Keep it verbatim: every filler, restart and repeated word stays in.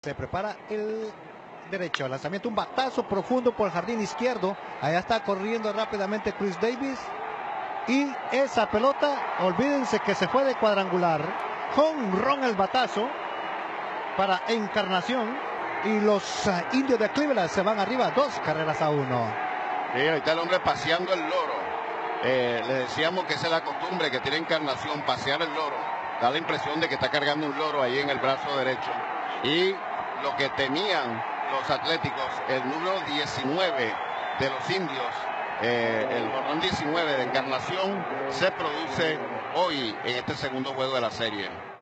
Se prepara el derecho, lanzamiento, un batazo profundo por el jardín izquierdo. Allá está corriendo rápidamente Chris Davis. Y esa pelota, olvídense que se fue de cuadrangular. Jonrón el batazo para Encarnación. Y los uh, indios de Cleveland se van arriba, dos carreras a uno. Sí, ahí está el hombre paseando el loro. Eh, le decíamos que esa es la costumbre que tiene Encarnación, pasear el loro. Da la impresión de que está cargando un loro ahí en el brazo derecho. Y lo que temían los atléticos, el número diecinueve de los indios, eh, el borrón diecinueve de Encarnación, se produce hoy en este segundo juego de la serie.